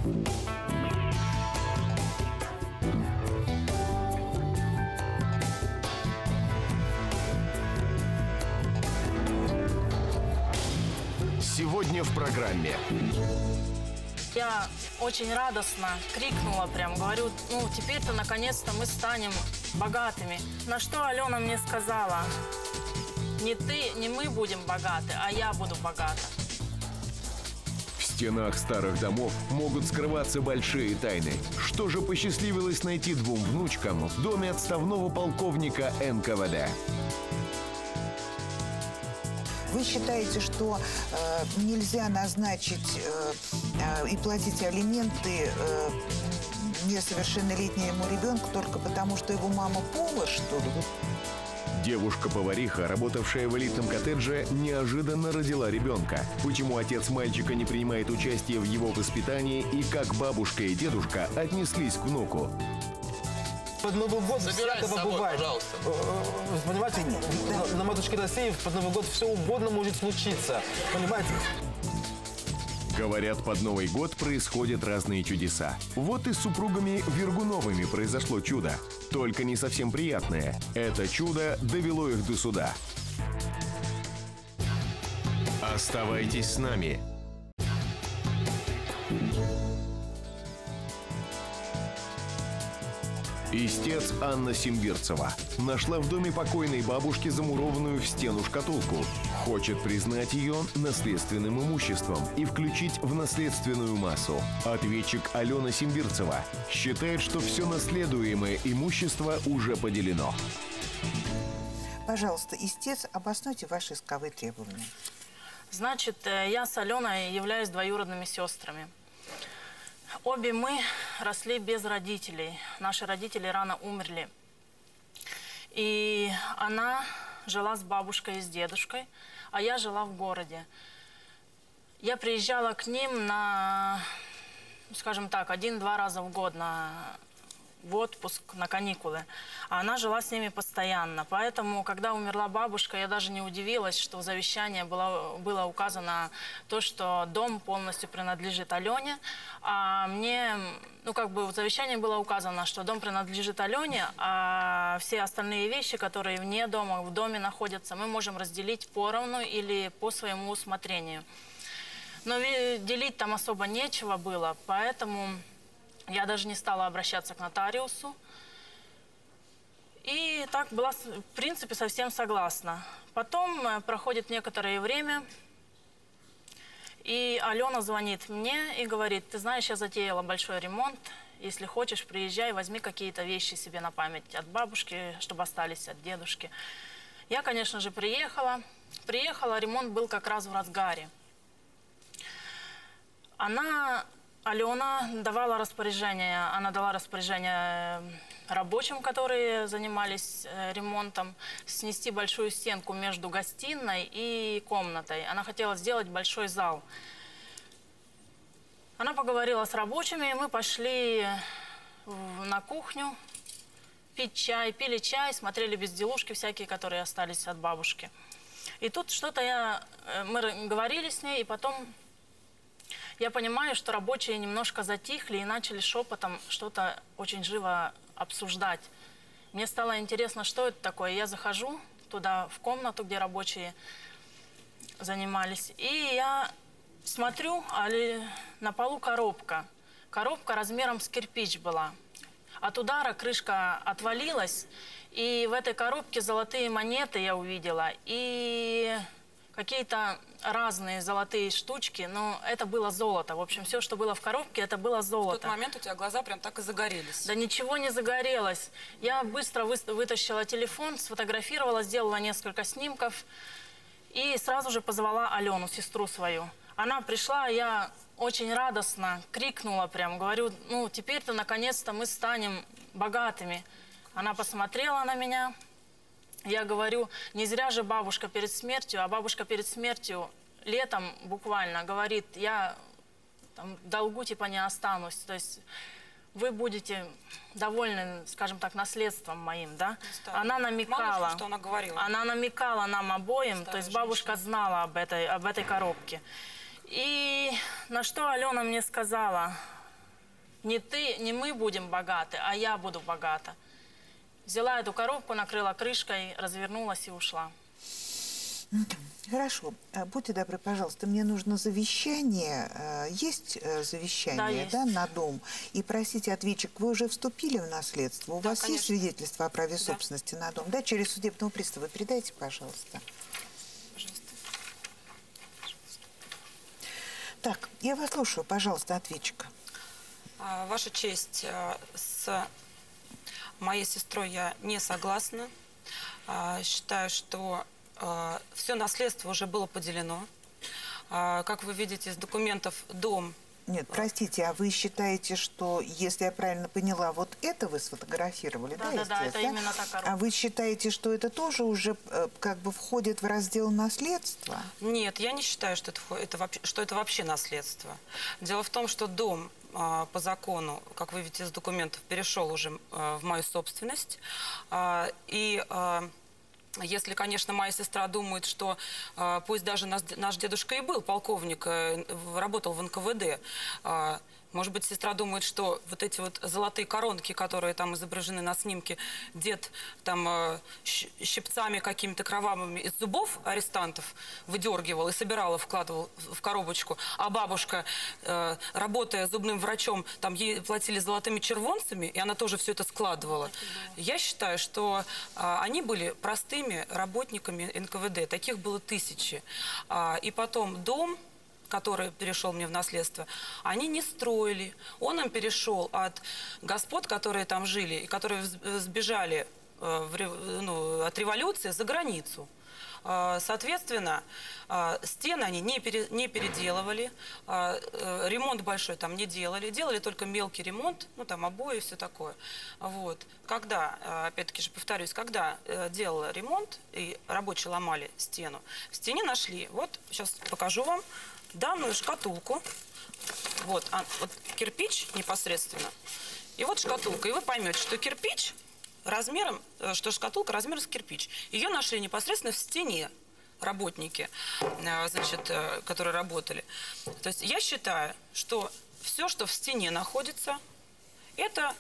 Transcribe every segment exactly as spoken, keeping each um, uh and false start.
Сегодня в программе. Я очень радостно крикнула прям, говорю, ну теперь-то наконец-то мы станем богатыми. На что Алена мне сказала, не ты, не мы будем богаты, а я буду богата. В стенах старых домов могут скрываться большие тайны. Что же посчастливилось найти двум внучкам в доме отставного полковника эн ка вэ дэ? Вы считаете, что э, нельзя назначить э, э, и платить алименты э, несовершеннолетнему ребенку только потому, что его мама повар, что ли? Девушка-повариха, работавшая в элитном коттедже, неожиданно родила ребенка. Почему отец мальчика не принимает участие в его воспитании и как бабушка и дедушка отнеслись к внуку? Под Новый год Забирай всякого с собой, бывает. пожалуйста. Вы понимаете, на, на матушке России под Новый год все угодно может случиться. Понимаете? Говорят, под Новый год происходят разные чудеса. Вот и с супругами Вергуновыми произошло чудо. Только не совсем приятное. Это чудо довело их до суда. Оставайтесь с нами. Истец Анна Симбирцева нашла в доме покойной бабушки замурованную в стену шкатулку. Хочет признать ее наследственным имуществом и включить в наследственную массу. Ответчик Алена Симбирцева считает, что все наследуемое имущество уже поделено. Пожалуйста, истец, обоснуйте ваши исковые требования. Значит, я с Аленой являюсь двоюродными сестрами. Обе мы росли без родителей. Наши родители рано умерли. И она жила с бабушкой и с дедушкой, а я жила в городе. Я приезжала к ним на, скажем так, один-два раза в год на, в отпуск, на каникулы. А она жила с ними постоянно. Поэтому, когда умерла бабушка, я даже не удивилась, что в завещании было, было указано то, что дом полностью принадлежит Алене. А мне, ну как бы в завещании было указано, что дом принадлежит Алене, а все остальные вещи, которые вне дома, в доме находятся, мы можем разделить поровну или по своему усмотрению. Но делить там особо нечего было, поэтому я даже не стала обращаться к нотариусу. И так была, в принципе, совсем согласна. Потом проходит некоторое время, и Алена звонит мне и говорит, ты знаешь, я затеяла большой ремонт, если хочешь, приезжай, возьми какие-то вещи себе на память от бабушки, чтобы остались от дедушки. Я, конечно же, приехала. Приехала, ремонт был как раз в разгаре. Она... Алена давала распоряжение, она дала распоряжение рабочим, которые занимались ремонтом, снести большую стенку между гостиной и комнатой. Она хотела сделать большой зал. Она поговорила с рабочими, и мы пошли на кухню пить чай, пили чай, смотрели безделушки всякие, которые остались от бабушки. И тут что-то я, мы говорили с ней, и потом... Я понимаю, что рабочие немножко затихли и начали шепотом что-то очень живо обсуждать. Мне стало интересно, что это такое. Я захожу туда, в комнату, где рабочие занимались, и я смотрю, а на полу коробка. Коробка размером с кирпич была. От удара крышка отвалилась, и в этой коробке золотые монеты я увидела, и... какие-то разные золотые штучки, но это было золото. В общем, все, что было в коробке, это было золото. В тот момент у тебя глаза прям так и загорелись. Да ничего не загорелось. Я быстро вытащила телефон, сфотографировала, сделала несколько снимков и сразу же позвала Алену, сестру свою. Она пришла, я очень радостно крикнула прям, говорю, ну теперь-то наконец-то мы станем богатыми. Она посмотрела на меня. Я говорю, не зря же бабушка перед смертью, а бабушка перед смертью летом буквально говорит, я там, в долгу типа не останусь. То есть вы будете довольны, скажем так, наследством моим, да? Старый. Она намекала, Мало, что она говорила. Она намекала нам обоим, Старая то есть бабушка женщина. знала об этой, об этой коробке. И на что Алена мне сказала, Не ты, не мы будем богаты, а я буду богата. Взяла эту коробку, накрыла крышкой, развернулась и ушла. Хорошо. Будьте добры, пожалуйста, мне нужно завещание. Есть завещание, да, есть. Да, на дом? И просите ответчик, вы уже вступили в наследство? У Да, вас конечно. есть свидетельство о праве Да. собственности на дом? Да, через судебного пристава передайте, пожалуйста. Пожалуйста. Так, я вас слушаю, пожалуйста, ответчика. А, Ваша честь, а, с моей сестрой я не согласна. А, Считаю, что а, все наследство уже было поделено. А, Как вы видите из документов, дом... Нет, простите, а вы считаете, что, если я правильно поняла, вот это вы сфотографировали, да? Да, да, да, истец, это именно та коробка. А вы считаете, что это тоже уже э, как бы входит в раздел наследства? Нет, я не считаю, что это, вхо- это, вообще, что это вообще наследство. Дело в том, что дом а, по закону, как вы видите из документов, перешел уже а, в мою собственность. А, и а, если, конечно, моя сестра думает, что а, пусть даже нас- наш дедушка и был полковник, э, в- работал в эн ка вэ дэ, а, может быть, сестра думает, что вот эти вот золотые коронки, которые там изображены на снимке, дед там э, щ- щипцами какими-то кровавыми из зубов арестантов выдергивал и собирал и вкладывал в в коробочку, а бабушка, э, работая зубным врачом, там ей платили золотыми червонцами, и она тоже все это складывала. Я считаю, что а, они были простыми работниками эн ка вэ дэ, таких было тысячи. А, и потом дом, который перешел мне в наследство, они не строили. Он им перешел от господ, которые там жили, и которые взб- сбежали э, в рев- ну, от революции за границу. Э, Соответственно, э, стены они не, пере- не переделывали, э, э, ремонт большой там не делали, делали только мелкий ремонт, ну там обои и все такое. Вот. Когда, э, опять-таки же повторюсь, когда э, делала ремонт и рабочие ломали стену, в стене нашли, вот сейчас покажу вам, данную шкатулку, вот, а, вот кирпич непосредственно, и вот шкатулка, и вы поймете, что кирпич размером, э, что шкатулка размером с кирпич. Ее нашли непосредственно в стене работники, э, значит, э, которые работали. То есть я считаю, что все, что в стене находится, это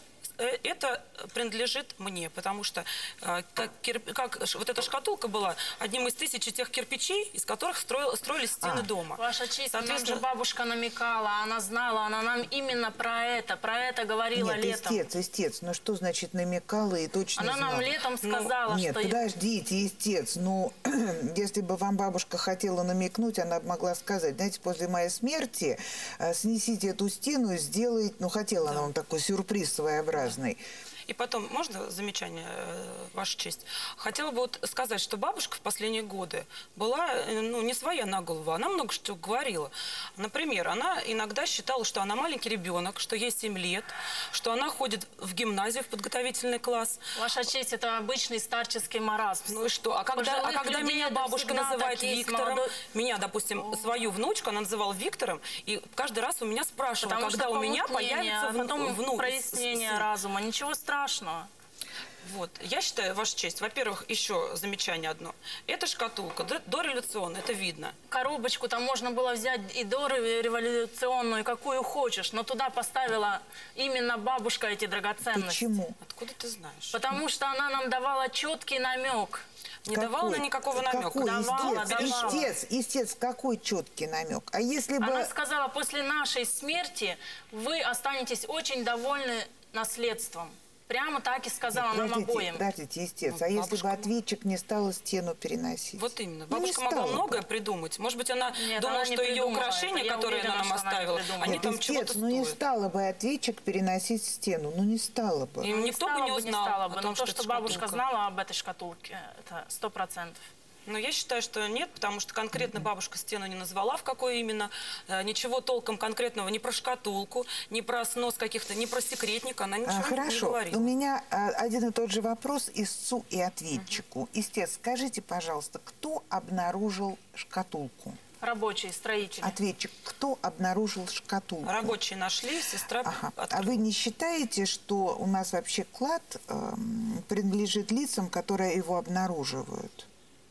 это принадлежит мне, потому что э, как, кирп... как вот эта шкатулка была одним из тысячи тех кирпичей, из которых строил... строились стены А. дома. Ваша честь, нам же Соответственно, бабушка намекала, она знала, она нам именно про это, про это говорила Нет, летом. истец, истец, ну что значит намекала и точно Она знала? нам летом сказала, Нет, что... подождите, истец, ну, если бы вам бабушка хотела намекнуть, она бы могла сказать, знаете, после моей смерти э, снесите эту стену и сделайте, ну, хотела она вам такой сюрприз своеобразный. и потом, можно замечание, э, Ваша честь? Хотела бы вот сказать, что бабушка в последние годы была, э, ну, не своя на голову, она много что говорила. Например, она иногда считала, что она маленький ребенок, что ей семь лет, что она ходит в гимназию, в подготовительный класс. Ваша честь, это обычный старческий маразм. Ну и что? А когда, а Пожилых когда людей меня это бабушка всегда называет такие с Виктором, молодой- меня, допустим, свою внучку она называла Виктором, и каждый раз у меня спрашивала, Потому когда что у меня помутнение, появится а вну- потом внук. прояснение сын. разума. Ничего страшного. Вот. Я считаю, Ваша честь, во-первых, еще замечание одно. Это шкатулка, до- дореволюционная, это видно. Коробочку там можно было взять и дореволюционную, и какую хочешь, но туда поставила именно бабушка эти драгоценности. Почему? Откуда ты знаешь? Потому что она нам давала четкий намек. Не давала она никакого намека. Какой? Давала, Истец, давала. истец, истец, какой четкий намек? А если бы... Она сказала, после нашей смерти вы останетесь очень довольны наследством. Прямо так и сказала нам Подождите, обоим. подождите, истец, Ну, а если бабушка- бы ответчик не стала стену переносить? Вот именно. Ну, не Бабушка могла стала бы. многое придумать. Может быть, она Нет, думала, она не что ее придумала украшения, это. Я которые уверена, она нам что она не оставила, придумала. они Нет, там истец, чего-то ну не стоят. стала бы ответчик переносить стену, ну не стала бы. И Ну, никто бы стала не бы, узнал стала о бы. том, Но то, что что это бабушка шкатулка. знала об этой шкатулке, это сто процентов. Но я считаю, что нет, потому что конкретно бабушка стену не назвала, в какой именно. Э, Ничего толком конкретного ни про шкатулку, ни про снос каких-то, ни про секретник она ничего А, не хорошо, говорила. у меня а, один и тот же вопрос истцу и ответчику. Истец, скажите, пожалуйста, кто обнаружил шкатулку? Рабочие, строители. Ответчик, кто обнаружил шкатулку? Рабочие нашли, сестра Ага. А открыла. вы не считаете, что у нас вообще клад эм, принадлежит лицам, которые его обнаруживают?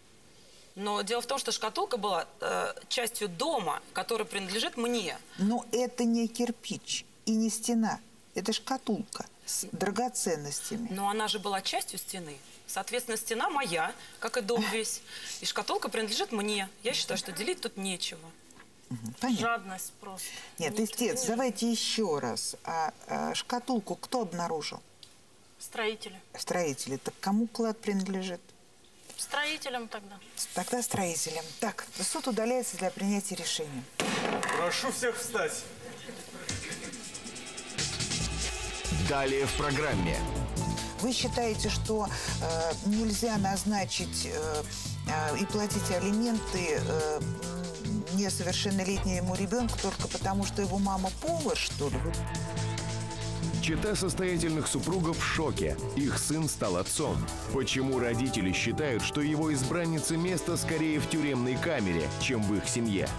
Но дело в том, что шкатулка была э, частью дома, который принадлежит мне. Но это не кирпич и не стена. Это шкатулка с драгоценностями. Но она же была частью стены. Соответственно, стена моя, как и дом весь. И шкатулка принадлежит мне. Я считаю, что делить тут нечего. Понятно. Жадность просто. Нет, истец, давайте еще раз. А, а шкатулку кто обнаружил? Строители. Строители. Так кому клад принадлежит? Строителям тогда. Тогда строителям. Так, суд удаляется для принятия решения. Прошу всех встать. Далее в программе. Вы считаете, что э, нельзя назначить э, э, и платить алименты э, несовершеннолетнему ребенку только потому, что его мама повар, что ли? Чета состоятельных супругов в шоке. Их сын стал отцом. Почему родители считают, что его избраннице место скорее в тюремной камере, чем в их семье?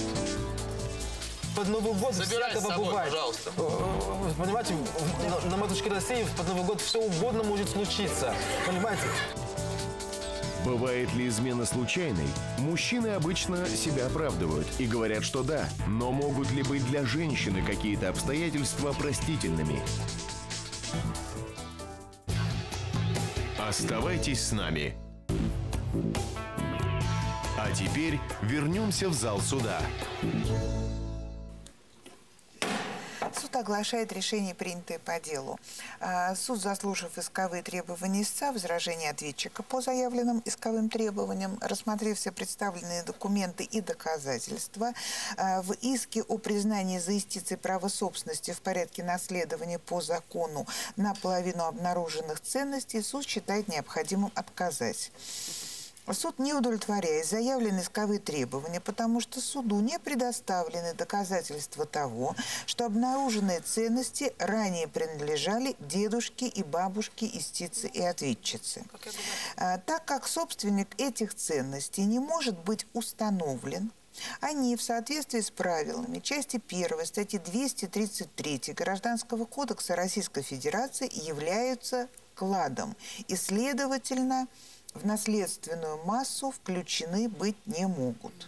Под Новый год Забирай с всякого собой, бывает. пожалуйста. Вы понимаете, на, на матушке России под Новый год все угодно может случиться. Понимаете? Бывает ли измена случайной? Мужчины обычно себя оправдывают и говорят, что да, но могут ли быть для женщины какие-то обстоятельства простительными? Оставайтесь с нами. А теперь вернемся в зал суда. Суд оглашает решение, принятое по делу. Суд, заслушав исковые требования истца, возражения ответчика по заявленным исковым требованиям, рассмотрев все представленные документы и доказательства, в иске о признании за истицей права собственности в порядке наследования по закону на половину обнаруженных ценностей, суд считает необходимым отказать. Суд не удовлетворяет заявленные исковые требования, потому что суду не предоставлены доказательства того, что обнаруженные ценности ранее принадлежали дедушке и бабушке истицы и ответчицы. Как так как собственник этих ценностей не может быть установлен, они в соответствии с правилами части первой статьи двести тридцать три Гражданского кодекса Российской Федерации являются кладом и, следовательно, в наследственную массу включены быть не могут.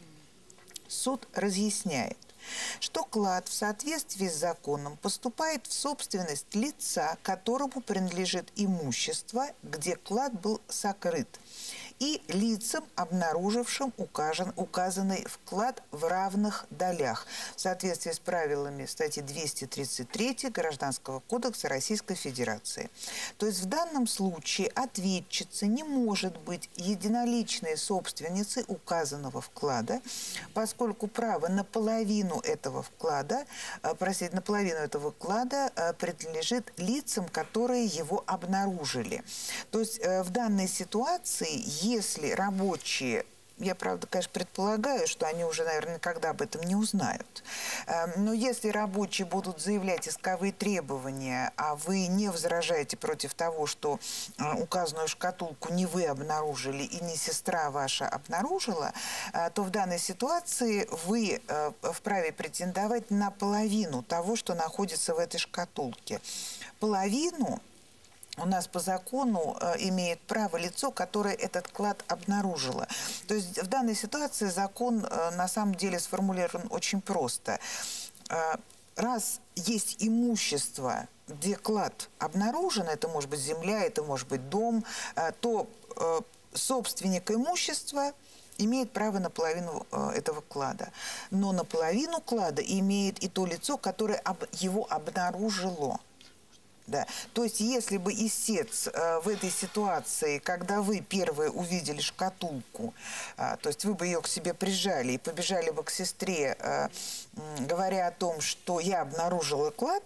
Суд разъясняет, что клад в соответствии с законом поступает в собственность лица, которому принадлежит имущество, где клад был сокрыт, и лицам, обнаружившим указан, указанный вклад в равных долях в соответствии с правилами статьи двести тридцать три Гражданского кодекса Российской Федерации. То есть в данном случае ответчица не может быть единоличной собственницей указанного вклада, поскольку право на половину этого вклада, простите, на половину этого вклада принадлежит лицам, которые его обнаружили. То есть в данной ситуации, если рабочие, я, правда, конечно, предполагаю, что они уже, наверное, никогда об этом не узнают, но если рабочие будут заявлять исковые требования, а вы не возражаете против того, что указанную шкатулку не вы обнаружили и не сестра ваша обнаружила, то в данной ситуации вы вправе претендовать на половину того, что находится в этой шкатулке. Половину у нас по закону э, имеет право лицо, которое этот клад обнаружило. То есть в данной ситуации закон э, на самом деле сформулирован очень просто. Э, раз есть имущество, где клад обнаружен, это может быть земля, это может быть дом, э, то э, собственник имущества имеет право на половину э, этого клада. Но на половину клада имеет и то лицо, которое об, его обнаружило. Да. То есть, если бы истец э, в этой ситуации, когда вы первые увидели шкатулку, э, то есть вы бы ее к себе прижали и побежали бы к сестре, э, э, говоря о том, что я обнаружила клад,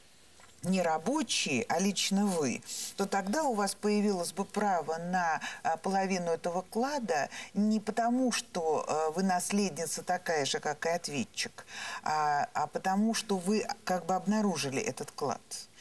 не рабочие, а лично вы, то тогда у вас появилось бы право на а, половину этого клада не потому, что а, вы наследница такая же, как и ответчик, а, а потому, что вы как бы обнаружили этот клад.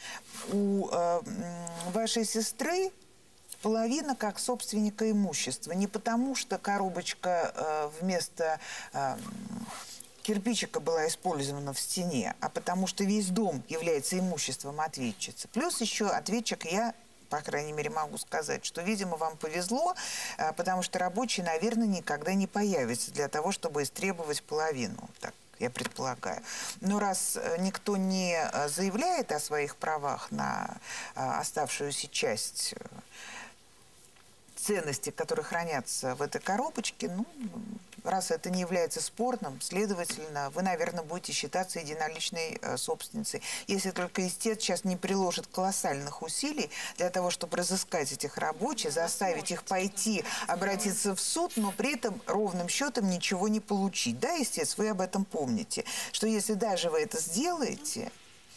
У а, вашей сестры половина как собственника имущества. Не потому, что коробочка а, вместо а, кирпичика была использована в стене, а потому что весь дом является имуществом ответчицы. Плюс еще ответчик, я, по крайней мере, могу сказать, что, видимо, вам повезло, потому что рабочий, наверное, никогда не появится для того, чтобы истребовать половину. Так, я предполагаю. Но раз никто не заявляет о своих правах на оставшуюся часть ценностей, которые хранятся в этой коробочке, ну, раз это не является спорным, следовательно, вы, наверное, будете считаться единоличной э, собственницей. Если только истец сейчас не приложит колоссальных усилий для того, чтобы разыскать этих рабочих, заставить их пойти, обратиться в суд, но при этом ровным счетом ничего не получить. Да, истец, вы об этом помните, что если даже вы это сделаете...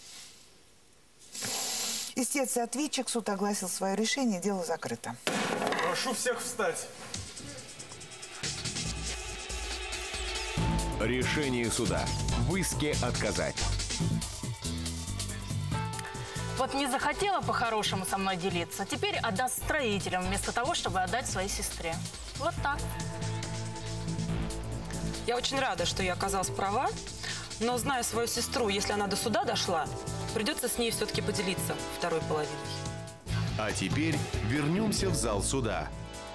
Истец и ответчик, суд огласил свое решение, дело закрыто. Прошу всех встать. Решение суда. В иске отказать. Вот не захотела по-хорошему со мной делиться, теперь отдаст строителям, вместо того, чтобы отдать своей сестре. Вот так. Я очень рада, что я оказалась права, но, зная свою сестру, если она до суда дошла, придется с ней все-таки поделиться второй половиной. А теперь вернемся в зал суда.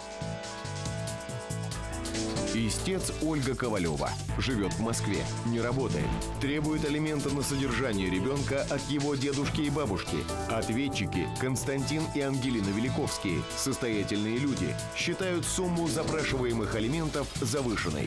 Истец Ольга Ковалева. Живет в Москве, не работает. Требует алимента на содержание ребенка от его дедушки и бабушки. Ответчики Константин и Ангелина Великовские, состоятельные люди, считают сумму запрашиваемых алиментов завышенной.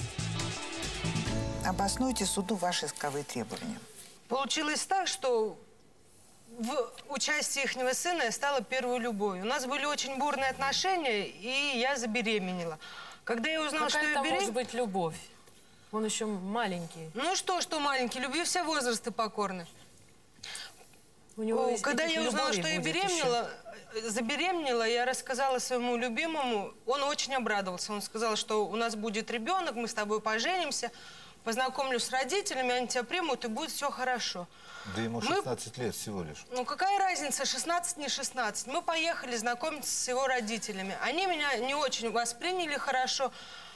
Обоснуйте суду ваши исковые требования. Получилось так, что в участии ихнего сына я стала первой любовью. У нас были очень бурные отношения, и я забеременела. Когда я узнала, что я Какая-то беременна... может быть любовь. Он еще маленький. Ну что, что маленький, любви все возрасты покорны. У него О, Когда я узнала, что я беременела, еще. забеременела, я рассказала своему любимому, он очень обрадовался. Он сказал, что у нас будет ребенок, мы с тобой поженимся, познакомлюсь с родителями, они тебя примут, и будет все хорошо. Да ему шестнадцать мы... лет всего лишь. Ну какая разница, шестнадцать, не шестнадцать. Мы поехали знакомиться с его родителями. Они меня не очень восприняли хорошо.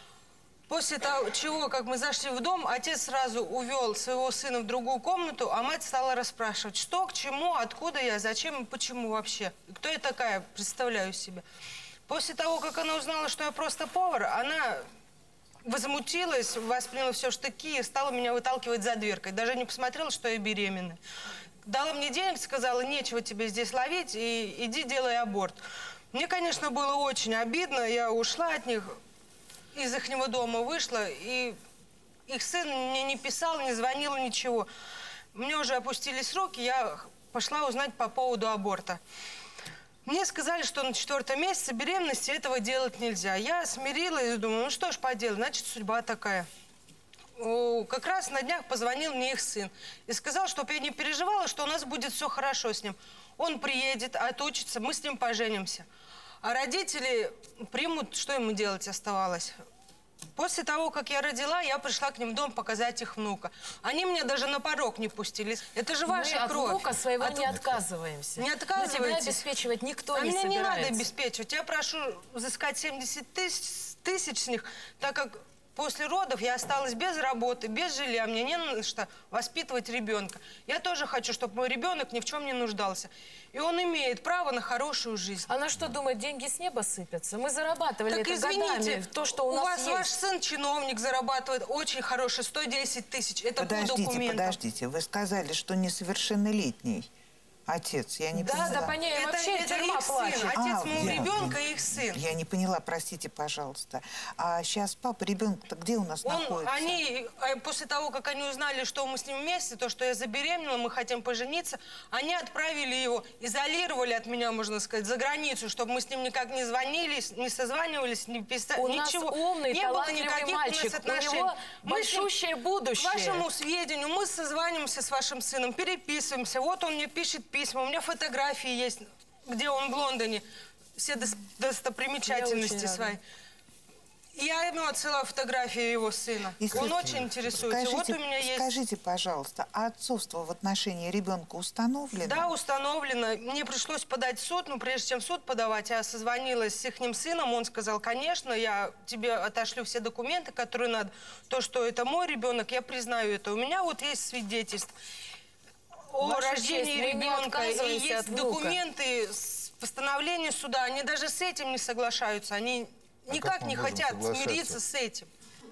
После того, чего, как мы зашли в дом, отец сразу увел своего сына в другую комнату, а мать стала расспрашивать, что, к чему, откуда я, зачем и почему вообще. Кто я такая, представляю себе. После того, как она узнала, что я просто повар, она... возмутилась, восприняла все в штыки и стала меня выталкивать за дверкой. Даже не посмотрела, что я беременна. Дала мне денег, сказала, нечего тебе здесь ловить, и иди делай аборт. Мне, конечно, было очень обидно. Я ушла от них, из ихнего дома вышла, и их сын мне не писал, не звонил, ничего. Мне уже опустились руки, я пошла узнать по поводу аборта. Мне сказали, что на четвертом месяце беременности этого делать нельзя. Я смирилась и думаю, ну что ж поделать, значит, судьба такая. О, как раз на днях позвонил мне их сын и сказал, чтобы я не переживала, что у нас будет все хорошо с ним. Он приедет, отучится, мы с ним поженимся. А родители примут, что ему делать оставалось. После того, как я родила, я пришла к ним в дом показать их внука. Они меня даже на порог не пустили. Это же ваша Мы кровь. от внука своего от... не отказываемся. Не отказываетесь? Но тебя обеспечивать никто а не меня собирается. не надо обеспечивать. Я прошу взыскать семьдесят тысяч, тысяч с них, так как после родов я осталась без работы, без жилья. Мне не на что воспитывать ребенка. Я тоже хочу, чтобы мой ребенок ни в чем не нуждался. И он имеет право на хорошую жизнь. Она что, думает, деньги с неба сыпятся? Мы зарабатывали так это извините, годами, то, что у, у нас вас есть. Ваш сын чиновник зарабатывает очень хороший, сто десять тысяч. Это подождите, по документам. Подождите, вы сказали, что несовершеннолетний отец. Я не да, поняла. да, по ней это, вообще это тюрьма их плачет. сын. Отец А, моего я- ребенка и их сын. Я не поняла, простите, пожалуйста. А сейчас папа ребенка-то где у нас Он, находится? они, э, после того, как они узнали, что мы с ним вместе, то, что я забеременела, мы хотим пожениться, они отправили его, изолировали от меня, можно сказать, за границу, чтобы мы с ним никак не звонили, не созванивались, не писали, У ничего. нас умный, не было талантливый никаких мальчик, у нас отношений. у него Мы с ним- большущее будущее. К вашему сведению, мы созваниваемся с вашим сыном, переписываемся. Вот он мне пишет письма, у меня фотографии есть, где он в Лондоне, все дос- достопримечательности Я очень свои. рада. Я ему отсылаю фотографии его сына. Если- Он очень интересуется. Скажите, вот у меня есть... скажите, пожалуйста, а отцовство в отношении ребенка установлено? Да, установлено. Мне пришлось подать в суд, но прежде чем в суд подавать, я созвонилась с ихним сыном. Он сказал, конечно, я тебе отошлю все документы, которые надо. То, что это мой ребенок, я признаю это. У меня вот есть свидетельство о Ваша рождении честь, мы не ребенка. И отказываемся есть от внука. документы с постановления суда. Они даже с этим не соглашаются. Они никак мы не можем хотят соглашаться? смириться с этим.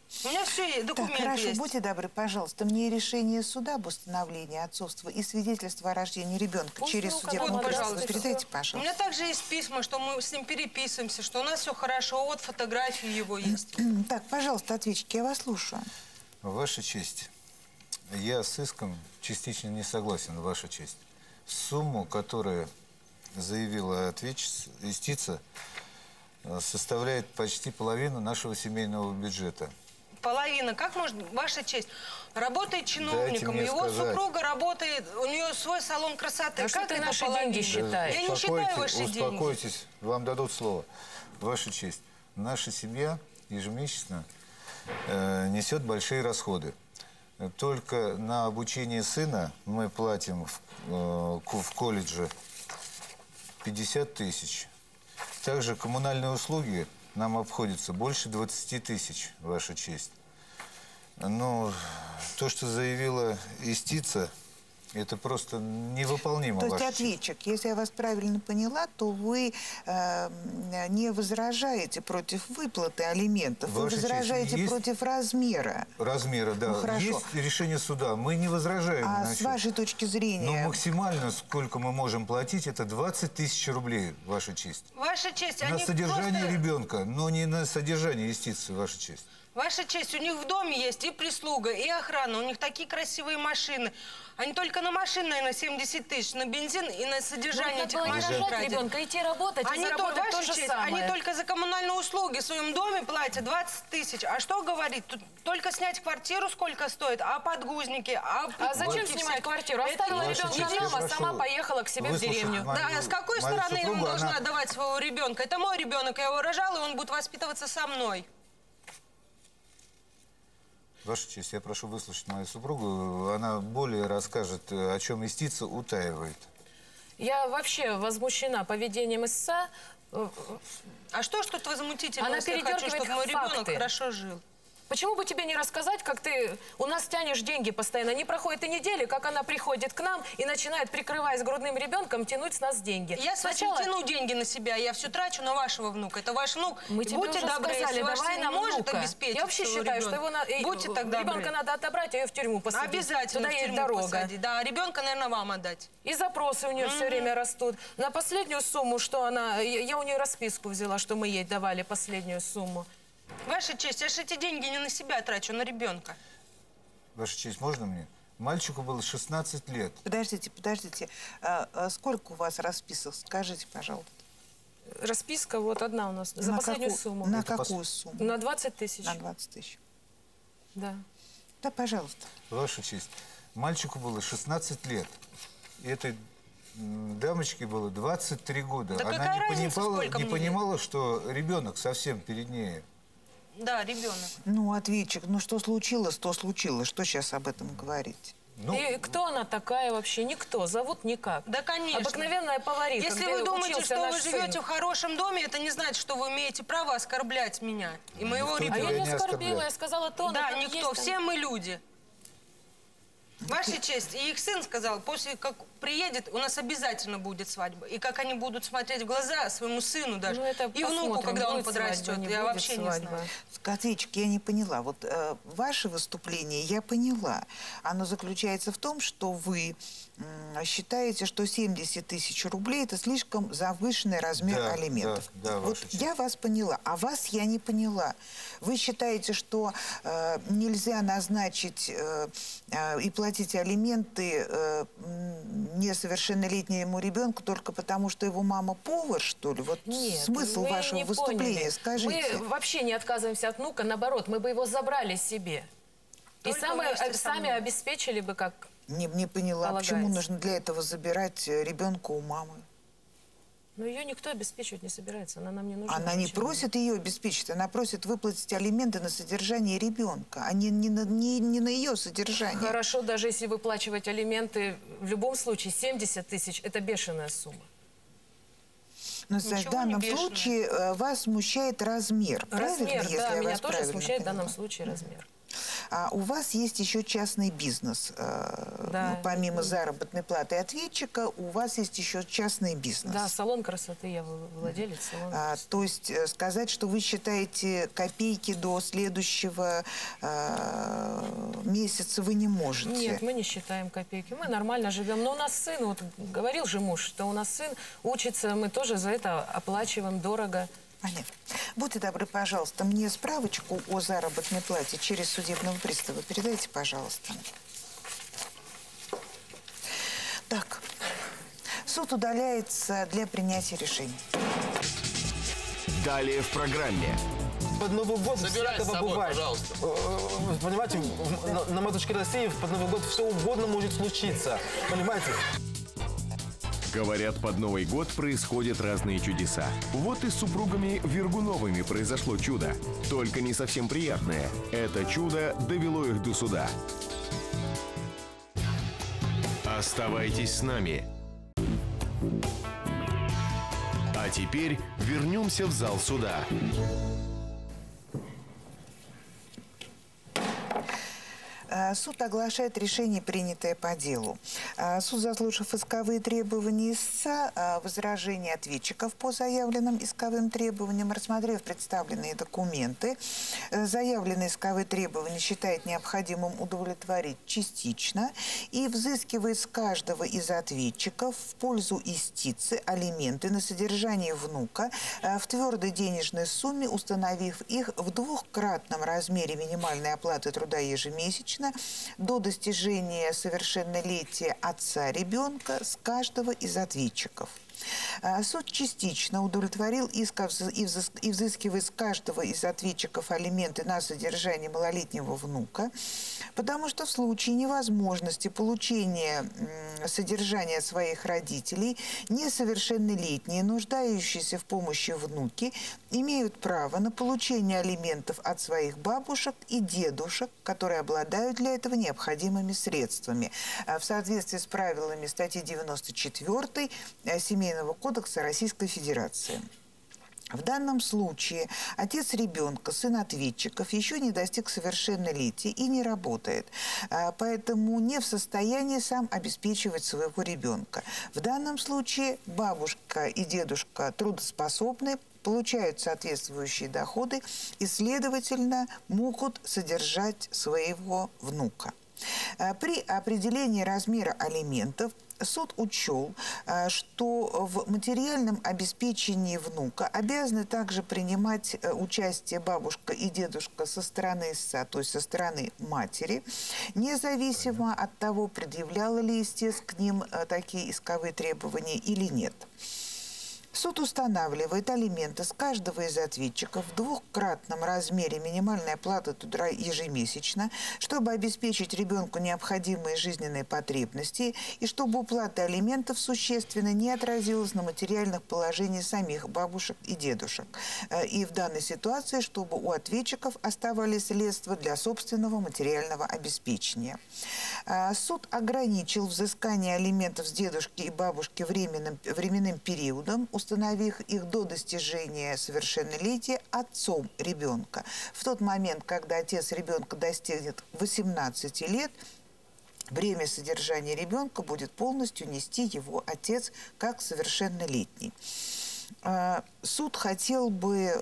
У меня все есть, документы Так, хорошо, есть. будьте добры, пожалуйста, мне решение суда об установлении отцовства и свидетельство о рождении ребенка Пусть через внука судебную нам практику. пожалуйста. Передайте, У пожалуйста. меня также есть письма, что мы с ним переписываемся, что у нас все хорошо, вот фотографии его есть. Так, пожалуйста, ответчики, я вас слушаю. Ваша честь, я с иском частично не согласен, Ваша честь. Сумму, которую заявила ответчица, истица, составляет почти половину нашего семейного бюджета. Половина. Как можно, Ваша честь, работает чиновником, мне его сказать. супруга работает, у нее свой салон красоты. А как что ты это наши половина? деньги считаешь? Я не считаю Успокойтесь, ваши деньги. успокойтесь, вам дадут слово. Ваша честь, наша семья ежемесячно э, несет большие расходы. Только на обучение сына мы платим в, э, в колледже пятьдесят тысяч. Также коммунальные услуги нам обходятся больше двадцати тысяч, Ваша честь. Но то, что заявила истица, это просто невыполнимо, То есть, Ваша честь. ответчик, если я вас правильно поняла, то вы э, не возражаете против выплаты алиментов, вы Ваша честь, возражаете есть- против размера. Размера, да. Ну, хорошо. Есть решение суда, мы не возражаем. А насчет. с вашей точки Но зрения... максимально, сколько мы можем платить, это двадцать тысяч рублей, Ваша честь. Ваша честь, На они содержание просто... ребенка, но не на содержание юстиции, Ваша честь. Ваша честь, у них в доме есть и прислуга, и охрана, у них такие красивые машины. Они только на машины, наверное, семьдесят тысяч, на бензин и на содержание Надо этих было не машин рожать тратят. ребенка, идти работать и Они, то, заработать ваша то же честь, самое. они только за коммунальные услуги в своем доме платят двадцать тысяч. А что говорить? Тут только снять квартиру сколько стоит, а подгузники, а... А зачем прикупки снимать все. квартиру? Это Оставила Ваша ребенка честь, нам, а я сама прошу поехала к себе в выслушать деревню. мою- Да, с какой мою стороны я ему супругу, должна она- отдавать своего ребенка? Это мой ребенок, я его рожала, и он будет воспитываться со мной. Ваша честь, я прошу выслушать мою супругу. Она более расскажет, о чем истица утаивает. Я вообще возмущена поведением истца. А что ж тут возмутительного, Она если я хочу, передергивает чтобы мой ребенок факты. хорошо жил? Почему бы тебе не рассказать, как ты у нас тянешь деньги постоянно? Не проходит и недели, как она приходит к нам и начинает, прикрываясь грудным ребенком, тянуть с нас деньги. Я Сначала... не тяну деньги на себя, я все трачу на вашего внука. Это ваш внук. Мы тебе Будьте уже добры, сказали, если ваш давай сын нам не может внука. обеспечить Я вообще своего считаю, что ребенка. его на... Будьте так добры. Ребенка надо отобрать, а ее в тюрьму посадить. Обязательно Туда в есть тюрьму дорога. посадить. Да, ребенка, наверное, вам отдать. И запросы у нее mm-hmm. все время растут. На последнюю сумму, что она... Я у нее расписку взяла, что мы ей давали последнюю сумму. Ваша честь, я же эти деньги не на себя трачу, а на ребенка. Ваша честь, можно мне? Мальчику было шестнадцать лет. Подождите, подождите. А, а сколько у вас расписок? Скажите, пожалуйста. Расписка вот одна у нас. За на последнюю какую, сумму. На Это какую пос... сумму? На двадцать тысяч. На двадцать тысяч. Да. Да, пожалуйста. Ваша честь, мальчику было шестнадцать лет. И этой дамочке было двадцать три года. Да Она какая не, разница, понимала, сколько не мне понимала, что ребенок совсем перед ней. Да, ребенок. Ну, ответчик, ну что случилось, то случилось. Что сейчас об этом говорить? Ну, И кто она такая вообще? Никто. Зовут никак. Да, конечно. Обыкновенная повариха. Если где вы думаете, учился что наш вы сын. живете в хорошем доме, это не значит, что вы имеете право оскорблять меня и моего Никто А ребенка. я не не оскорбила, оскорбляет. я сказала то, Да, оно как никто. есть, Все мы люди. Ваша честь, и их сын сказал, после как приедет, у нас обязательно будет свадьба. И как они будут смотреть в глаза своему сыну даже, Ну, это и внуку, посмотрим, когда он будет подрастет, свадьба, не я будет вообще свадьба. не знаю. Ответчик, я не поняла. Вот э, ваше выступление я поняла. Оно заключается в том, что вы м, считаете, что семьдесят тысяч рублей – это слишком завышенный размер Да, алиментов. да, да, вот ваша честь. я вас поняла, а вас я не поняла. Вы считаете, что э, нельзя назначить э, э, и платить алименты э, м, несовершеннолетнему ребенку только потому, что его мама повар, что ли? Вот Нет, смысл вы вашего не выступления, поняли. скажите. Мы вообще не отказываемся от внука, наоборот, мы бы его забрали себе. Только И самое, вместе со сами мной. обеспечили бы, как Не, не поняла, полагается. почему нужно для этого забирать э, ребенка у мамы? Но ее никто обеспечивать не собирается, она нам не нужна. Она не Почему? просит ее обеспечить, она просит выплатить алименты на содержание ребенка, а не, не, на, не, не на ее содержание. Хорошо, даже если выплачивать алименты, в любом случае семьдесят тысяч – это бешеная сумма. Но Ничего в не данном бешеное. случае э, вас смущает размер. Правильно, Размер, если да, я меня вас тоже правильно смущает в поняла? данном случае размер. А у вас есть еще частный бизнес. Да. Ну, помимо заработной платы ответчика, у вас есть еще частный бизнес. Да, салон красоты, я владелец салона. А, то есть сказать, что вы считаете копейки до следующего а, месяца вы не можете? Нет, мы не считаем копейки. Мы нормально живем. Но у нас сын, вот говорил же муж, что у нас сын учится, мы тоже за это оплачиваем дорого. Понятно. Будьте добры, пожалуйста, мне справочку о заработной плате через судебного пристава передайте, пожалуйста. Так, суд удаляется для принятия решений. Далее в программе. Под Новый год Забирай с всякого собой, бывает. пожалуйста. Вы понимаете, на, на матушке России под Новый год все угодно может случиться. Понимаете? Говорят, под Новый год происходят разные чудеса. Вот и с супругами Вергуновыми произошло чудо. Только не совсем приятное. Это чудо довело их до суда. Оставайтесь с нами. А теперь вернемся в зал суда. Суд оглашает решение, принятое по делу. Суд, заслушав исковые требования истца, возражения ответчиков по заявленным исковым требованиям, рассмотрев представленные документы, заявленные исковые требования считает необходимым удовлетворить частично и взыскивает с каждого из ответчиков в пользу истицы алименты на содержание внука в твердой денежной сумме, установив их в двухкратном размере минимальной оплаты труда ежемесячно до достижения совершеннолетия отца ребенка с каждого из ответчиков. Суд частично удовлетворил исков и взыскивает с каждого из ответчиков алименты на содержание малолетнего внука, потому что в случае невозможности получения содержания своих родителей несовершеннолетние, нуждающиеся в помощи внуки, имеют право на получение алиментов от своих бабушек и дедушек, которые обладают для этого необходимыми средствами. В соответствии с правилами статьи девяносто четвёртой Семейного кодекса Российской Федерации. В данном случае отец ребенка, сын ответчиков, еще не достиг совершеннолетия и не работает, поэтому не в состоянии сам обеспечивать своего ребенка. В данном случае бабушка и дедушка трудоспособны, получают соответствующие доходы и, следовательно, могут содержать своего внука. При определении размера алиментов суд учел, что в материальном обеспечении внука обязаны также принимать участие бабушка и дедушка со стороны истца, то есть со стороны матери, независимо от того, предъявляла ли истец к ним такие исковые требования или нет. Суд устанавливает алименты с каждого из ответчиков в двухкратном размере минимальной оплаты труда ежемесячно, чтобы обеспечить ребенку необходимые жизненные потребности и чтобы уплата алиментов существенно не отразилась на материальных положениях самих бабушек и дедушек. И в данной ситуации, чтобы у ответчиков оставались средства для собственного материального обеспечения. Суд ограничил взыскание алиментов с дедушки и бабушки временным, временным периодом, установив их до достижения совершеннолетия отцом ребенка. В тот момент, когда отец ребенка достигнет восемнадцати лет, бремя содержания ребенка будет полностью нести его отец как совершеннолетний. Суд хотел бы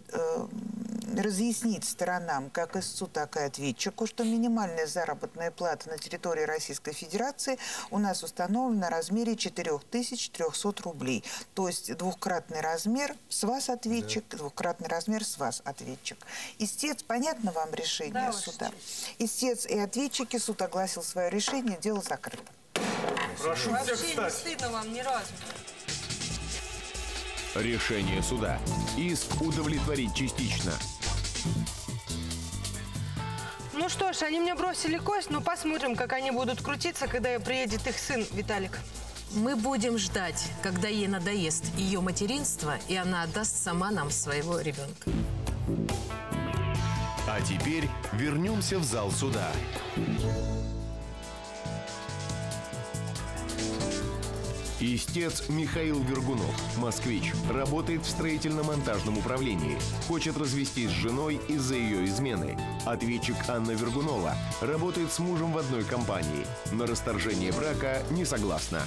разъяснить сторонам, как истцу, так и ответчику, что минимальная заработная плата на территории Российской Федерации у нас установлена в размере четырёх тысяч трёхсот рублей. То есть двухкратный размер с вас ответчик, да. двухкратный размер с вас ответчик. Истец, понятно вам решение да, суда? Истец и ответчики, суд огласил свое решение, дело закрыто. Прошу Вообще всех не встать. стыдно вам ни разу. Решение суда. Иск удовлетворить частично. Ну что ж, они мне бросили кость, но посмотрим, как они будут крутиться, когда приедет их сын Виталик. Мы будем ждать, когда ей надоест ее материнство, и она отдаст сама нам своего ребенка. А теперь вернемся в зал суда. Истец Михаил Вергунов, москвич, работает в строительно-монтажном управлении. Хочет развестись с женой из-за ее измены. Ответчик Анна Вергунова работает с мужем в одной компании. На расторжение брака не согласна.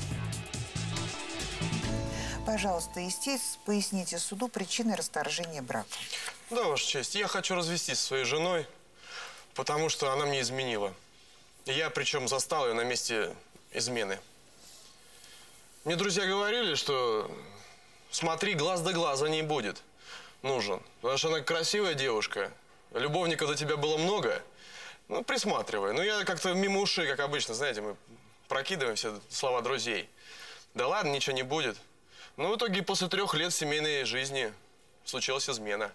Пожалуйста, истец, поясните суду причины расторжения брака. Да, Ваша честь, я хочу развестись со своей женой, потому что она мне изменила. Я, причем, застал ее на месте измены. Мне друзья говорили, что смотри, глаз да глаза не будет нужен. Потому что она красивая девушка, любовников до тебя было много. Ну, присматривай. Ну, я как-то мимо ушей, как обычно, знаете, мы прокидываем все слова друзей. Да ладно, ничего не будет. Но в итоге после трех лет семейной жизни случилась измена.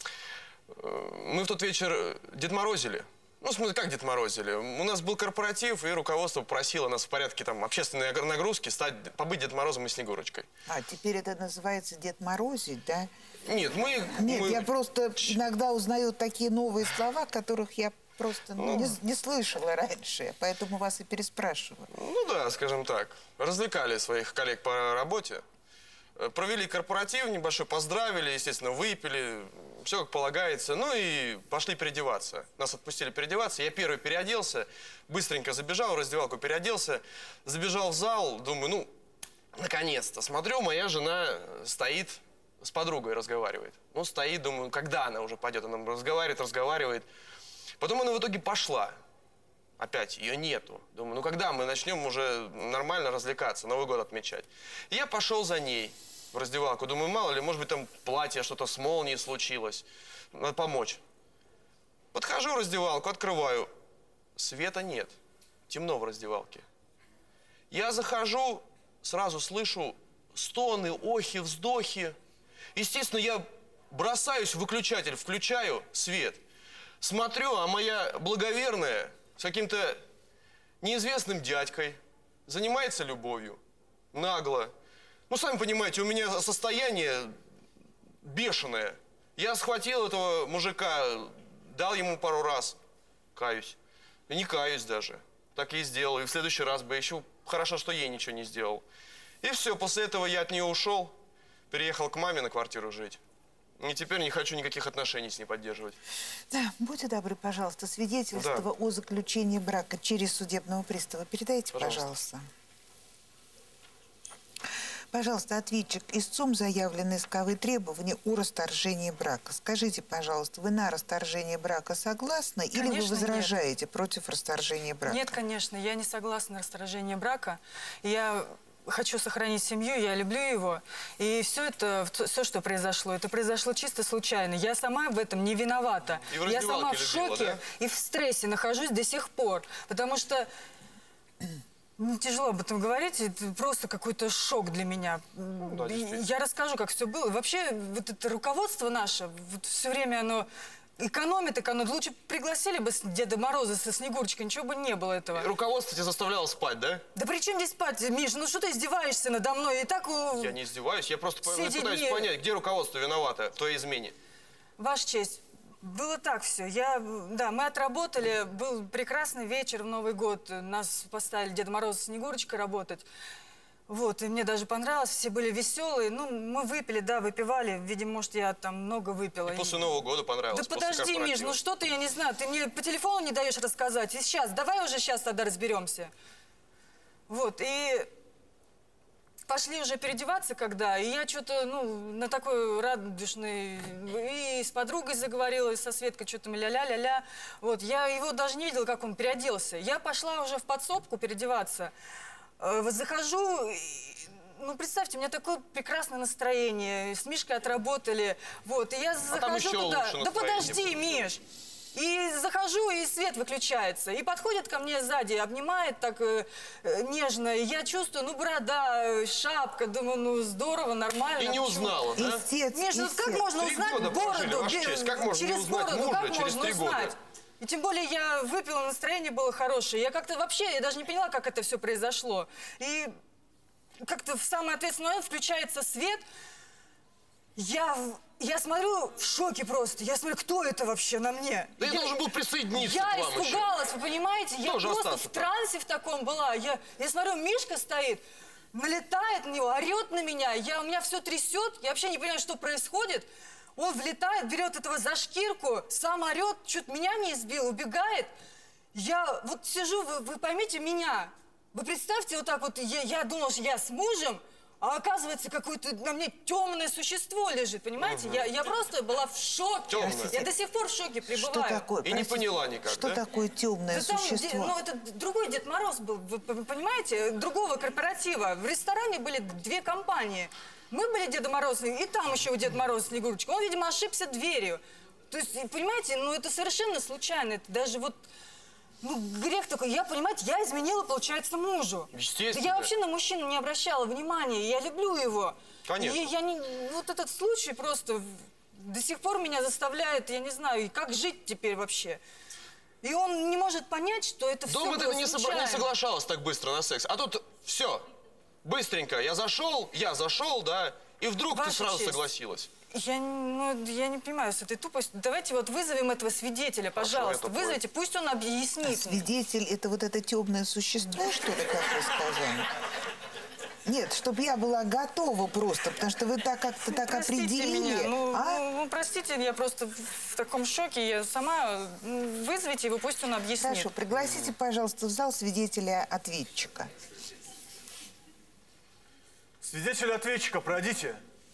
Мы в тот вечер Дед Морозили. Ну, в смысле, как Дед Морозили? У нас был корпоратив, и руководство просило нас в порядке там общественной нагрузки стать, побыть Дед Морозом и Снегурочкой. А, теперь это называется Дед Морозить, да? Нет, мы... Нет, мы... я просто иногда узнаю такие новые слова, которых я просто ну, Ну, не, не слышала раньше, поэтому вас и переспрашиваю. Ну да, скажем так. Развлекали своих коллег по работе. Провели корпоратив небольшой, поздравили, естественно, выпили, все как полагается. Ну и пошли переодеваться. Нас отпустили переодеваться. Я первый переоделся, быстренько забежал в раздевалку, переоделся. Забежал в зал, думаю, ну, наконец-то. Смотрю, моя жена стоит, с подругой разговаривает. Ну, стоит, думаю, когда она уже пойдет? Она разговаривает, разговаривает. Потом она в итоге пошла. Опять ее нету. Думаю, ну когда мы начнем уже нормально развлекаться, Новый год отмечать? И я пошел за ней в раздевалку. Думаю, мало ли, может быть, там платье, что-то с молнией случилось. Надо помочь. Подхожу в раздевалку, открываю. Света нет. Темно в раздевалке. Я захожу, сразу слышу стоны, охи, вздохи. Естественно, я бросаюсь в выключатель, включаю свет. Смотрю, а моя благоверная с каким-то неизвестным дядькой занимается любовью. Нагло. Ну, сами понимаете, у меня состояние бешеное. Я схватил этого мужика, дал ему пару раз. Каюсь. И не каюсь даже. Так и сделал. И в следующий раз бы еще хорошо, что ей ничего не сделал. И все, после этого я от нее ушел. Переехал к маме на квартиру жить. И теперь не хочу никаких отношений с ней поддерживать. Да, будьте добры, пожалуйста, свидетельство Да. о заключении брака через судебного пристава передайте, Пожалуйста. пожалуйста. Пожалуйста, ответчик, истцом заявлены исковые требования о расторжении брака. Скажите, пожалуйста, вы на расторжение брака согласны или вы Конечно, возражаете против расторжения брака? Нет, конечно, я не согласна на расторжение брака. Я хочу сохранить семью, я люблю его. И все это, все, что произошло, это произошло чисто случайно. Я сама в этом не виновата. И в Я сама в раздевалке любила, шоке да? и в стрессе нахожусь до сих пор. Потому что ну, тяжело об этом говорить, это просто какой-то шок для меня. да, И действительно. я расскажу, как все было. Вообще, вот это руководство наше, вот все время оно экономит, экономит. Лучше пригласили бы Деда Мороза со Снегурочкой, ничего бы не было этого. И руководство тебя заставляло спать, да? Да при чем здесь спать, Миш? Ну что ты издеваешься надо мной? И так у... Я не издеваюсь, я просто Все эти пытаюсь дни- понять, где руководство виновато в твоей измене. Ваша честь, было так все. Я, да, мы отработали, был прекрасный вечер в Новый год. Нас поставили Деда Мороза с Снегурочкой работать. Вот, и мне даже понравилось, все были веселые. Ну, мы выпили, да, выпивали. Видимо, может, я там много выпила. И после Нового года понравилось. Да после подожди, Миш, корпоратива. ну что ты, я не знаю, ты мне по телефону не даешь рассказать. И сейчас, давай уже сейчас тогда разберемся. Вот, и пошли уже переодеваться, когда, и я что-то, ну, на такой радужной, и с подругой заговорила, и со Светкой что-то ля-ля-ля-ля. Вот, я его даже не видела, как он переоделся. Я пошла уже в подсобку переодеваться. Э, вот захожу, и, ну, представьте, у меня такое прекрасное настроение, с Мишкой отработали, вот, и я захожу там еще туда. лучше Да настроение подожди, будет. Миш! И захожу, и свет выключается. И подходит ко мне сзади, обнимает так э, э, нежно. И я чувствую, ну, борода, э, шапка. Думаю, ну, здорово, нормально. И не Почему? узнала, да? Истец, Миш, ну как истец. можно Три узнать года прожили, бороду? Ваша без- честь. Как можно не через узнать бороду, мужа как через можно три года? узнать? И тем более я выпила, настроение было хорошее. Я как-то вообще, я даже не поняла, как это все произошло. И как-то в самый ответственный момент включается свет. Я, в- я смотрю в шоке просто. Я смотрю, кто это вообще на мне? Да я должен был присоединиться Я к вам испугалась, вы понимаете? Я Тоже просто остаться в там. трансе в таком была. Я, я смотрю, Мишка стоит. налетает на него, орет на меня. Я, у меня все трясет, я вообще не понимаю, что происходит. Он влетает, берет этого за шкирку, сам орет, чуть меня не избил, убегает. Я вот сижу, вы, вы поймите меня. Вы представьте, вот так вот, я, я думала, что я с мужем, а оказывается, какое-то на мне темное существо лежит, понимаете? Угу. Я, я просто была в шоке. Темное. Я до сих пор в шоке пребываю. Что такое? И не поняла никак, Что да? такое темное Да там, существо? де- ну, это другой Дед Мороз был, вы п- понимаете? Другого корпоратива. В ресторане были две компании. Мы были Дедом Морозом, и там еще Дед Мороз Снегурочка. Он, видимо, ошибся дверью. То есть, понимаете, ну это совершенно случайно. Это даже вот... Ну, грех такой, я, понимаете, я изменила, получается, мужу. Естественно. Да я вообще на мужчину не обращала внимания, я люблю его. Конечно. И я не, вот этот случай просто до сих пор меня заставляет, я не знаю, и как жить теперь вообще. И он не может понять, что это все Дома было ты не, соб- случайно. не соглашалась так быстро на секс. А тут все, быстренько, я зашел, я зашел, да, и вдруг Ваша ты сразу честь. согласилась. Я, ну, я не понимаю с этой тупостью. Давайте вот вызовем этого свидетеля, пожалуйста. Вызовите, пусть он объяснит. Свидетель – это вот это темное существо, что ли, как вы сказали? Нет, чтобы я была готова просто, потому что вы так как-то так Простите определили. меня, ну, а? ну, ну, простите, я просто в, в таком шоке. Я сама... ну, Вызовите его, пусть он объяснит. Хорошо, пригласите, пожалуйста, в зал свидетеля-ответчика. Свидетеля-ответчика, пройдите.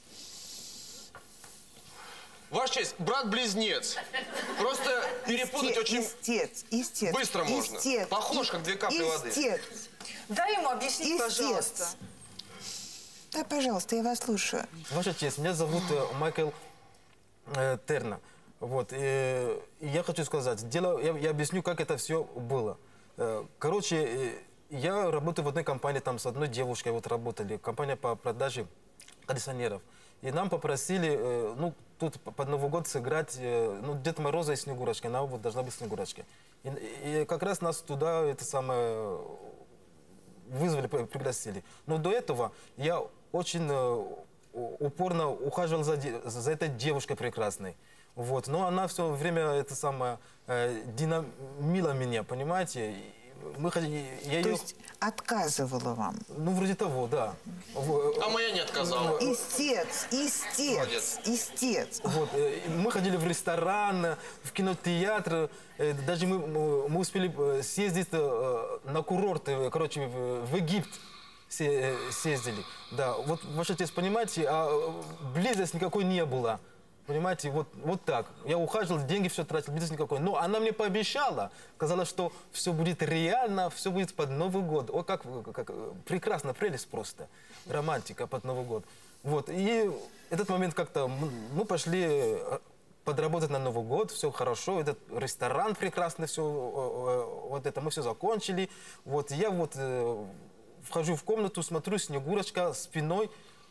Ваша честь, брат-близнец. Просто перепутать Истец, очень истец, истец, быстро можно. истец, Похож, как две капли воды. Истец. Дай ему объяснить, Истец. пожалуйста. Да, пожалуйста, я вас слушаю. Ваша честь, меня зовут э, Майкл э, Терна. Вот, и, и я хочу сказать, дело, я, я объясню, как это все было. Э, короче, э, я работаю в одной компании, там с одной девушкой вот работали, компания по продаже кондиционеров. И нам попросили, э, ну, тут под Новый год сыграть, э, ну, Дед Мороза и Снегурочка, она вот должна быть Снегурочкой. И, и как раз нас туда, это самое, вызвали, пригласили. Но до этого я очень э, упорно ухаживал за, за этой девушкой прекрасной. Вот. Но она все время, это самое, э, динамила меня, понимаете? Мы, я То ее... есть отказывала вам? Ну, вроде того, да. А моя не отказала. Истец, истец, Молодец. истец. Вот, э, мы ходили в ресторан, в кинотеатр, э, даже мы, мы успели э, съездить э, на курорт, э, короче, в, в Египет се, э, съездили. Да, вот, ваша честь, понимаете, а э, близости никакой не было. Понимаете, вот, вот так. Я ухаживал, деньги все тратил, близости никакой. Но она мне пообещала, сказала, что все будет реально, все будет под Новый год. О, как, как прекрасно, прелесть просто. Романтика под Новый год. Вот, и этот момент как-то мы пошли подработать на Новый год, все хорошо, этот ресторан прекрасный, все, вот это мы все закончили. Вот, я вот вхожу в комнату, смотрю, Снегурочка спиной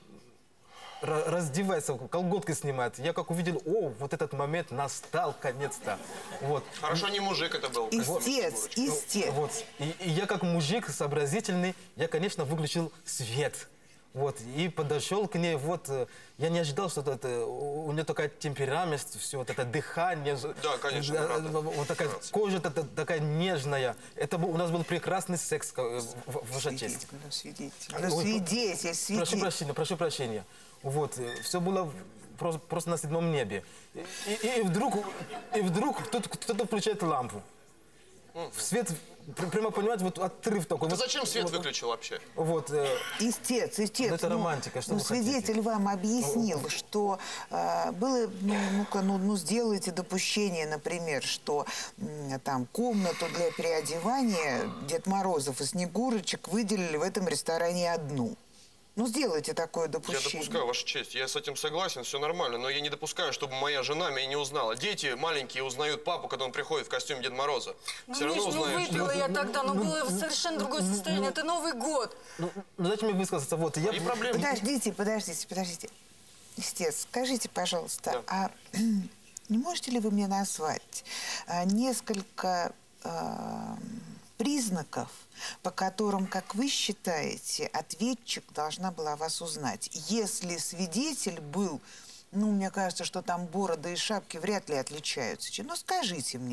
раздевается, колготки снимает. Я как увидел, о, вот этот момент настал, конец-то. Вот. Хорошо, не мужик это был. Истец, истец. Вот. И, и я как мужик сообразительный, я, конечно, выключил свет. Вот. И подошел к ней, вот, я не ожидал, что это, у нее такая темперамент, все, вот это дыхание. Да, конечно, правда. Вот такая кожа такая нежная. Это был, у нас был прекрасный секс, ваша честь. Ну, свидетель, ну, свидетель, свидетель. Прошу прощения, прошу прощения. Вот, все было просто, просто на седьмом небе. И, и, и вдруг, и вдруг кто-то, кто-то включает лампу. В свет, прямо понимаете, вот отрыв такой. Ты вот, зачем свет вот, выключил вообще? Вот. Э, истец, истец. Ну, это ну, романтика, что ну, вы хотите? свидетель вам объяснил, что э, было, ну, ну-ка, ну, ну, сделайте допущение, например, что м, там комнату для переодевания Дед Морозов и Снегурочек выделили в этом ресторане одну. Ну, сделайте такое Я допущение. допускаю, ваша честь. Я с этим согласен, все нормально. Но я не допускаю, чтобы моя жена меня не узнала. Дети маленькие узнают папу, когда он приходит в костюме Деда Мороза. Ну, Все равно Миш, ну узнаешь. выпила я тогда, но было совершенно другое состояние. Это Новый год. ну, ну, дайте мне высказаться. Вот, я... И проблем. Подождите, подождите, подождите. Истец, скажите, пожалуйста, Да. а не можете ли вы мне назвать а, несколько а, признаков, по которым, как вы считаете, ответчик должна была вас узнать? Если свидетель был, ну, мне кажется, что там бороды и шапки вряд ли отличаются. Ну, скажите мне.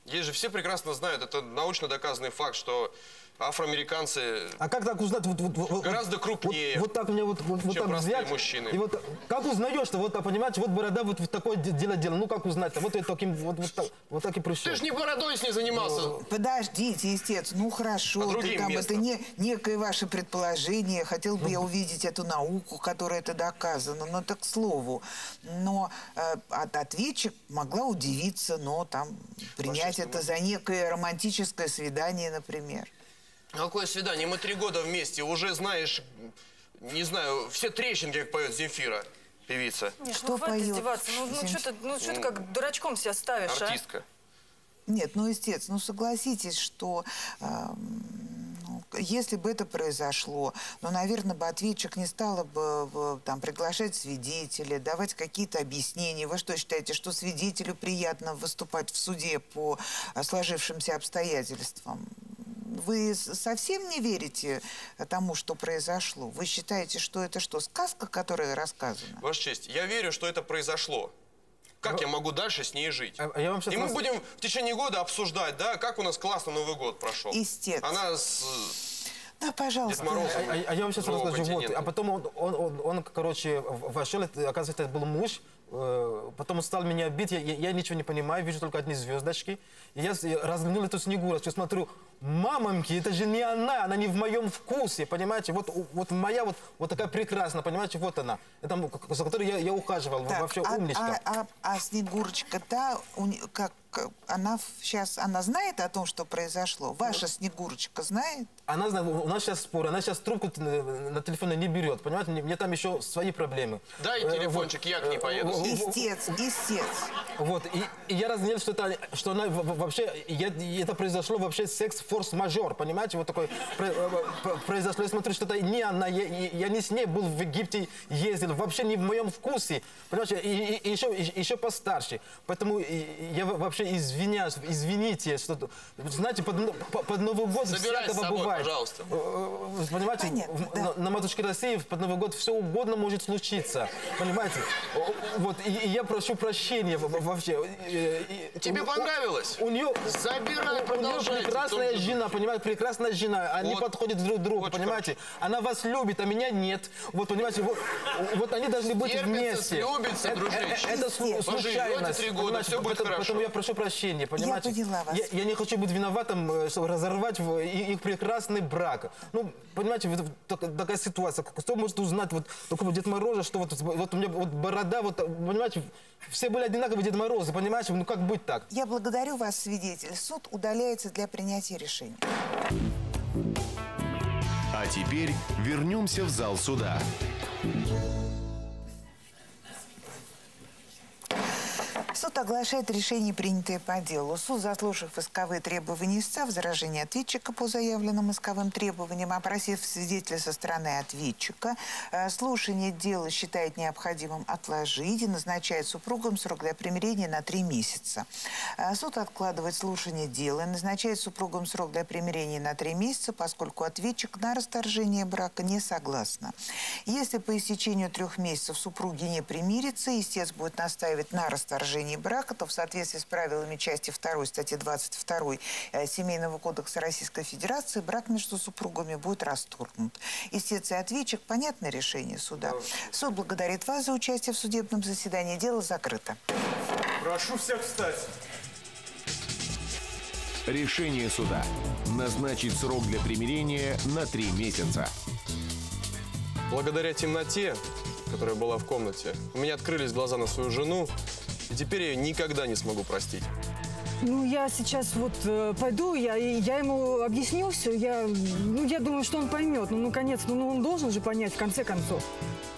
Есть же, все прекрасно знают, это научно доказанный факт, что афроамериканцы а как так узнать? Вот, вот, гораздо крупнее, вот, вот так мне вот, вот, вот чем так простые взять, мужчины. И вот как узнаешь, что вот, понимаете, вот борода вот такое дело дело. Ну как узнать-то? Вот я таким вот, вот, так, вот так и пришел. Ты ж не бородой с ней занимался. Подождите, истец, ну хорошо, а ты, там, это не некое ваше предположение, хотел бы ну, я увидеть эту науку, которая это доказана, но так к слову. Но э, от ответчик могла удивиться, но там принять это за некое романтическое свидание, например. Какое свидание? Мы три года вместе, уже знаешь, не знаю, все трещинки, как поет Земфира, певица. Нет, что ну, хватит поет? издеваться. Ну, ну что ты, ну, что ты как дурачком себя ставишь, артистка. А? Нет, ну, истец, ну, согласитесь, что... Э, ну, если бы это произошло, ну, наверное, бы ответчик не стала бы там, приглашать свидетелей, давать какие-то объяснения. Вы что считаете, что свидетелю приятно выступать в суде по сложившимся обстоятельствам? Вы совсем не верите тому, что произошло? Вы считаете, что это что, сказка, которая рассказана? Ваша честь, я верю, что это произошло. Как Но... я могу дальше с ней жить? А, я вам сейчас И мы раз... будем в течение года обсуждать, да, как у нас классно Новый год прошел. Истец. Она с... Да, пожалуйста. Дед Морозом, а, а, а я вам сейчас расскажу. Вот, а потом он, он, он, он короче, вошел, оказывается, это был муж. Потом он стал меня бить, я, я ничего не понимаю, вижу только одни звездочки. И я разглянул эту Снегурочку, смотрю, мамоньки, это же не она, она не в моем вкусе, понимаете? Вот, вот моя вот, вот такая прекрасная, понимаете, вот она, это, за которой я, я ухаживал, так, вообще а, умничка. А, а, а Снегурочка-то, как, она сейчас, она знает о том, что произошло? Ваша Снегурочка знает? Она знает, у нас сейчас спор, она сейчас трубку на телефоне не берет, понимаете, мне там еще свои проблемы. Дай телефончик, вот, я к ней поеду. Истец, истец. Вот, и, и я разглядел, что, это, что она вообще, я, это произошло вообще секс-форс-мажор, понимаете, вот такое произошло, я смотрю, что это не она, я, я не с ней был в Египте, ездил, вообще не в моем вкусе, понимаете, и, и еще, и, еще постарше, поэтому я вообще извиняюсь, извините, что, знаете, под, под Новый год Забирай всякого с собой, бывает. Пожалуйста. Понятно, Понимаете, да. на, на матушке России под Новый год все угодно может случиться, понимаете, вот, и, и я прошу прощения вообще. Тебе у, понравилось? У, у нее, Забирай, у, у нее прекрасная том, жена, понимаете, прекрасная жена, они вот. подходят друг к другу, Очень понимаете, хорошо. Она вас любит, а меня нет, вот, понимаете, вот, вот они должны быть Терпится, вместе. Слюбится, дружище. Это случайность, три года, все будет поэтому, хорошо. поэтому я прошу прощения, понимаете. Я поняла вас. Я, я не хочу быть виноватым, чтобы разорвать их прекрасный брак. Ну, понимаете, вот такая ситуация. Кто может узнать, вот такого Дед Мороза, что вот, вот у меня вот борода, вот, понимаете, все были одинаковые Дед Морозы, понимаете, ну как быть так? Я благодарю вас, свидетель. Суд удаляется для принятия решения. А теперь вернемся в зал суда. Суд оглашает решение, принятое по делу. Суд, заслушав исковые требования истца, возражения ответчика по заявленным исковым требованиям, опросив свидетеля со стороны ответчика, слушание дела считает необходимым отложить и назначает супругам срок для примирения на три месяца. Суд откладывает слушание дела и назначает супругам срок для примирения на три месяца, поскольку ответчик на расторжение брака не согласна. Если по истечению трех месяцев супруги не примирятся, истец будет настаивать на расторжении брака, то в соответствии с правилами части второй статьи двадцать второй Семейного кодекса Российской Федерации брак между супругами будет расторгнут. Истец и ответчик, понятное решение суда. Суд благодарит вас за участие в судебном заседании. Дело закрыто. Прошу всех встать. Решение суда. Назначить срок для примирения на три месяца. Благодаря темноте, которая была в комнате, у меня открылись глаза на свою жену, и теперь я ее никогда не смогу простить. Ну, я сейчас вот э, пойду, я, я ему объясню все, я, ну, я думаю, что он поймет. Ну, наконец, ну, он должен же понять в конце концов.